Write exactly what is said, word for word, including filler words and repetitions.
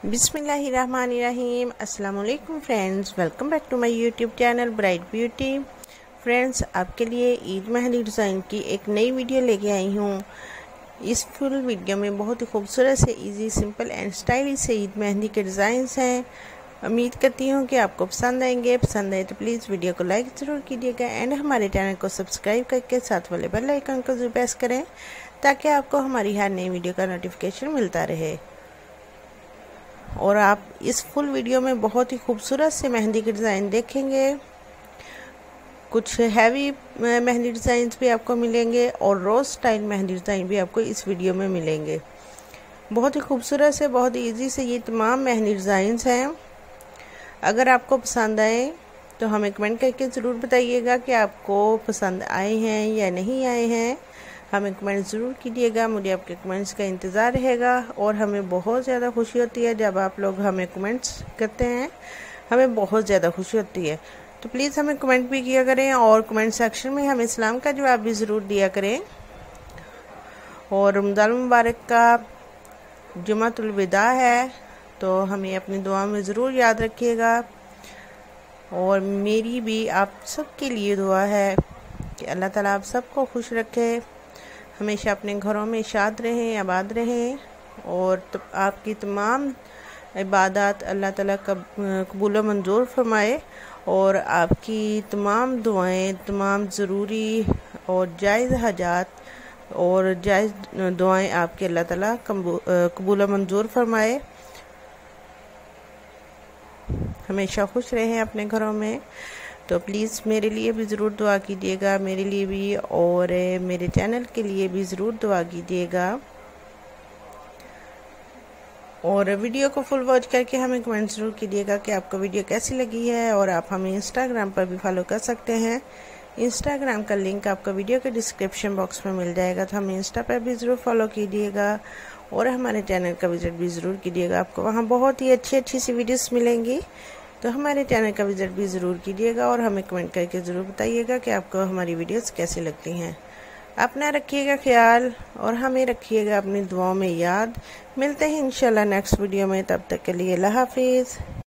बिस्मिल्लाहिर्रहमानिर्रहीम। अस्सलाम वालेकुम friends, welcome back to my YouTube channel bright beauty. Friends, आपके लिए ईद मेहंदी डिज़ाइन की एक नई वीडियो लेके आई हूँ। इस फुल वीडियो में बहुत ही खूबसूरत से इजी, सिंपल एंड स्टाइलिश से ईद मेहंदी के डिज़ाइंस हैं। उम्मीद करती हूँ कि आपको पसंद आएंगे। पसंद आए तो प्लीज़ वीडियो को लाइक ज़रूर कीजिएगा एंड हमारे चैनल को सब्सक्राइब करके साथ वाले बेल आइकन को ज़रूर प्रेस करें ताकि आपको हमारी हर नई वीडियो का नोटिफिकेशन मिलता रहे। और आप इस फुल वीडियो में बहुत ही खूबसूरत से मेहंदी के डिज़ाइन देखेंगे। कुछ हैवी मेहंदी डिज़ाइंस भी आपको मिलेंगे और रोज़ स्टाइल मेहंदी डिज़ाइन भी आपको इस वीडियो में मिलेंगे। बहुत ही खूबसूरत से, बहुत ही ईजी से ये तमाम मेहंदी डिज़ाइंस हैं। अगर आपको पसंद आए तो हमें कमेंट करके ज़रूर बताइएगा कि आपको पसंद आए हैं या नहीं आए हैं। हमें कमेंट ज़रूर कीजिएगा, मुझे आपके कमेंट्स का इंतज़ार रहेगा। और हमें बहुत ज़्यादा खुशी होती है जब आप लोग हमें कमेंट्स करते हैं, हमें बहुत ज़्यादा खुशी होती है। तो प्लीज़ हमें कमेंट भी किया करें और कमेंट सेक्शन में हमें सलाम का जवाब भी ज़रूर दिया करें। और रमज़ान मुबारक का जुमातुल विदा है, तो हमें अपनी दुआ में ज़रूर याद रखिएगा। और मेरी भी आप सबके लिए दुआ है कि अल्लाह ताला आप सबको खुश रखे, हमेशा अपने घरों में शाद रहें, आबाद रहें और तो आपकी तमाम इबादत अल्लाह ताला कबूल मंजूर फरमाए और आपकी तमाम दुआएं, तमाम ज़रूरी और जायज़ हाजात और जायज़ दुआएं आपके अल्लाह ताला कबूल मंजूर फरमाए। हमेशा खुश रहें अपने घरों में। तो प्लीज़ मेरे लिए भी ज़रूर दुआ कीजिएगा, मेरे लिए भी और मेरे चैनल के लिए भी ज़रूर दुआ कीजिएगा। और वीडियो को फुल वॉच करके हमें कमेंट ज़रूर कीजिएगा कि आपको वीडियो कैसी लगी है। और आप हमें इंस्टाग्राम पर भी फॉलो कर सकते हैं। इंस्टाग्राम का लिंक आपको वीडियो के डिस्क्रिप्शन बॉक्स में मिल जाएगा, तो हमें इंस्टा पर भी ज़रूर फॉलो कीजिएगा और हमारे चैनल का विजिट भी ज़रूर कीजिएगा। आपको वहाँ बहुत ही अच्छी अच्छी सी वीडियोस मिलेंगी, तो हमारे चैनल का विजिट भी ज़रूर कीजिएगा और हमें कमेंट करके ज़रूर बताइएगा कि आपको हमारी वीडियोस कैसी लगती हैं। अपना रखिएगा ख्याल और हमें रखिएगा अपनी दुआओं में याद। मिलते हैं इंशाल्लाह नेक्स्ट वीडियो में, तब तक के लिए अल्लाह हाफिज़।